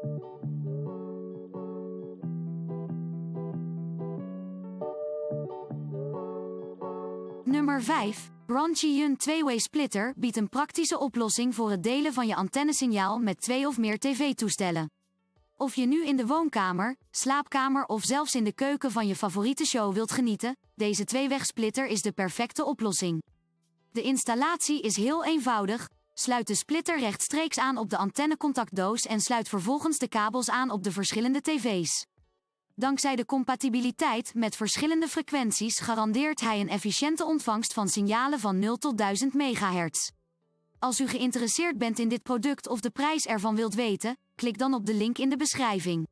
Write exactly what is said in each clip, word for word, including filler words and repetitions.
Nummer vijf. Ronchi-Yun twee-way splitter biedt een praktische oplossing voor het delen van je antennesignaal met twee of meer tv-toestellen. Of je nu in de woonkamer, slaapkamer of zelfs in de keuken van je favoriete show wilt genieten, deze twee-weg splitter is de perfecte oplossing. De installatie is heel eenvoudig. Sluit de splitter rechtstreeks aan op de antennecontactdoos en sluit vervolgens de kabels aan op de verschillende tv's. Dankzij de compatibiliteit met verschillende frequenties garandeert hij een efficiënte ontvangst van signalen van nul tot duizend megahertz. Als u geïnteresseerd bent in dit product of de prijs ervan wilt weten, klik dan op de link in de beschrijving.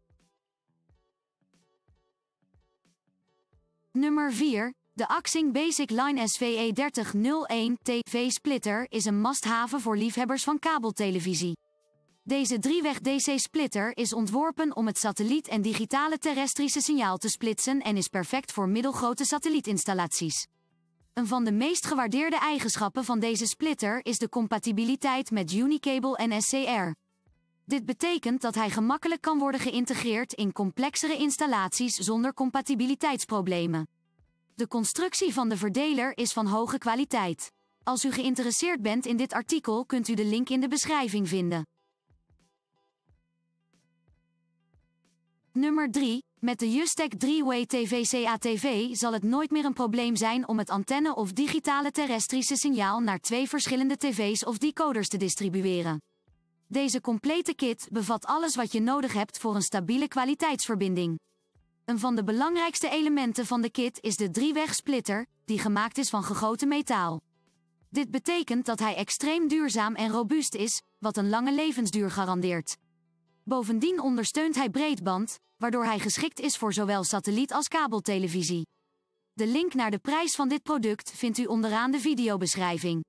Nummer vier. De Axing Basic Line S V E dertig nul een T V-splitter is een must-have voor liefhebbers van kabeltelevisie. Deze drieweg D C-splitter is ontworpen om het satelliet- en digitale terrestrische signaal te splitsen en is perfect voor middelgrote satellietinstallaties. Een van de meest gewaardeerde eigenschappen van deze splitter is de compatibiliteit met Unicable en S C R. Dit betekent dat hij gemakkelijk kan worden geïntegreerd in complexere installaties zonder compatibiliteitsproblemen. De constructie van de verdeler is van hoge kwaliteit. Als u geïnteresseerd bent in dit artikel kunt u de link in de beschrijving vinden. Nummer drie. Met de Justec drie-way T V C A T V zal het nooit meer een probleem zijn om het antenne- of digitale terrestrische signaal naar twee verschillende tv's of decoders te distribueren. Deze complete kit bevat alles wat je nodig hebt voor een stabiele kwaliteitsverbinding. Een van de belangrijkste elementen van de kit is de drieweg splitter, die gemaakt is van gegoten metaal. Dit betekent dat hij extreem duurzaam en robuust is, wat een lange levensduur garandeert. Bovendien ondersteunt hij breedband, waardoor hij geschikt is voor zowel satelliet- als kabeltelevisie. De link naar de prijs van dit product vindt u onderaan de videobeschrijving.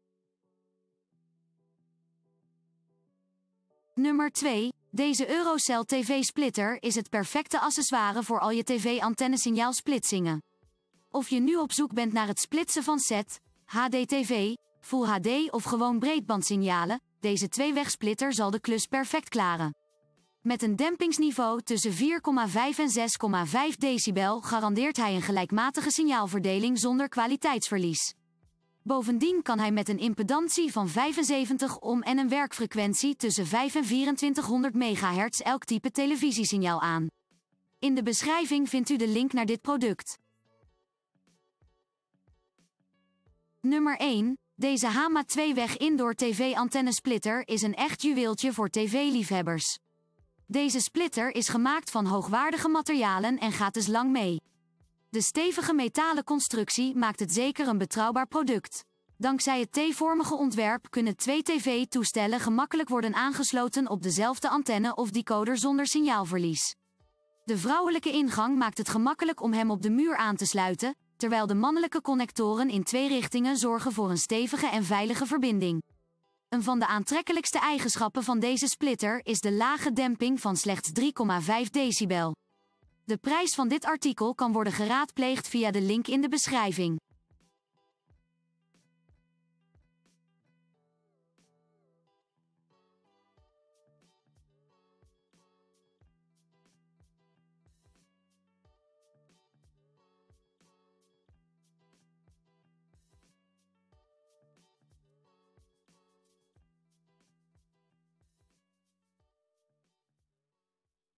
Nummer twee. Deze Eurocell T V-splitter is het perfecte accessoire voor al je tv-antennesignaalsplitsingen. Of je nu op zoek bent naar het splitsen van Z, H D T V, Full H D of gewoon breedbandsignalen, deze twee-weg-splitter zal de klus perfect klaren. Met een dempingsniveau tussen vier komma vijf en zes komma vijf decibel garandeert hij een gelijkmatige signaalverdeling zonder kwaliteitsverlies. Bovendien kan hij met een impedantie van vijfenzeventig ohm en een werkfrequentie tussen vijf en vierentwintighonderd megahertz elk type televisiesignaal aan. In de beschrijving vindt u de link naar dit product. Nummer één. Deze Hama twee-weg indoor T V-antennesplitter is een echt juweeltje voor tv-liefhebbers. Deze splitter is gemaakt van hoogwaardige materialen en gaat dus lang mee. De stevige metalen constructie maakt het zeker een betrouwbaar product. Dankzij het T-vormige ontwerp kunnen twee tv-toestellen gemakkelijk worden aangesloten op dezelfde antenne of decoder zonder signaalverlies. De vrouwelijke ingang maakt het gemakkelijk om hem op de muur aan te sluiten, terwijl de mannelijke connectoren in twee richtingen zorgen voor een stevige en veilige verbinding. Een van de aantrekkelijkste eigenschappen van deze splitter is de lage demping van slechts drie komma vijf decibel. De prijs van dit artikel kan worden geraadpleegd via de link in de beschrijving.